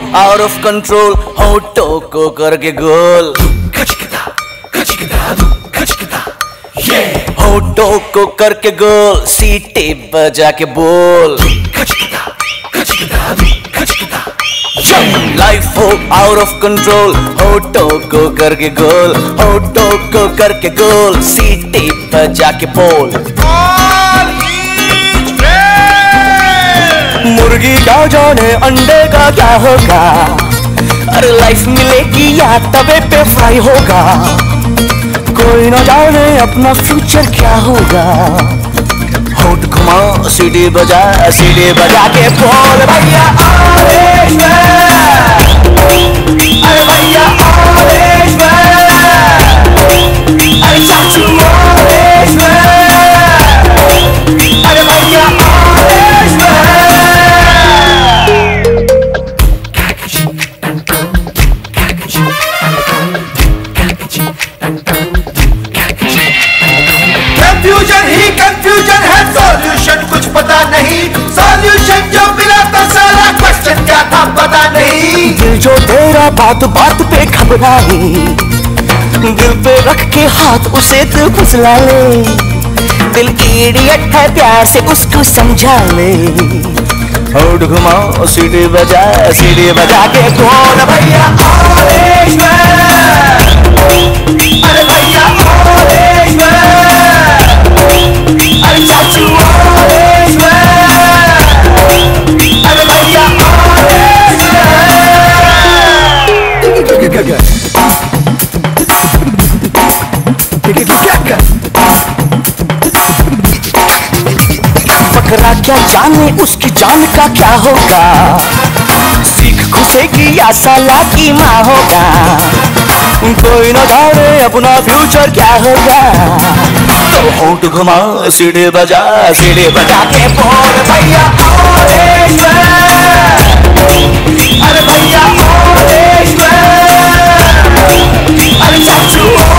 Out of control, होठों को करके गोल, होठों को करके गोल, सीटी बजा के बोल। लाइफ हो आउट ऑफ कंट्रोल, होठों को करके गोल, होठों को करके गोल, सीटी बजा के बोल। मुर्गी क्या जाने अंडे का क्या होगा, अरे लाइफ मिलेगी या तवे पे फ्राई होगा, कोई न जाने अपना फ्यूचर क्या होगा। होठ घुमा सीटी बजा के बोल भैया ऑरेंज मैन, अरे भैया ऑरेंज मैन, अरे चाचू ऑरेंज मैन, अरे भैया ऑरेंज मैन। कंफ्यूजन ही कंफ्यूजन है, सॉल्यूशन कुछ पता नहीं, सॉल्यूशन जो मिला तो सारा क्वेश्चन क्या था पता नहीं। दिल जो तेरा बात बात पे घबराए, दिल पे रख के हाथ उसे दिल फुसला ले, दिल इडियट है प्यार से उसको समझा ले। होठ घुमाओ सीटी बजा के बोल भैया ऑरेंज मैन, अरे भैया ऑरेंज मैन, अरे चाचू ऑरेंज मैन, अरे भैया ऑरेंज मैन। फकरा क्या जाने उसकी जान का क्या होगा, सीख घुसेगी या साला की माँ होगा, कोई न जाने अपना फ्यूचर क्या होगा। तो होठ घुमा सीढ़ी बजा के बोल भैया ऑरेंज मैन, अरे भैया ऑरेंज मैन, अरे चाचू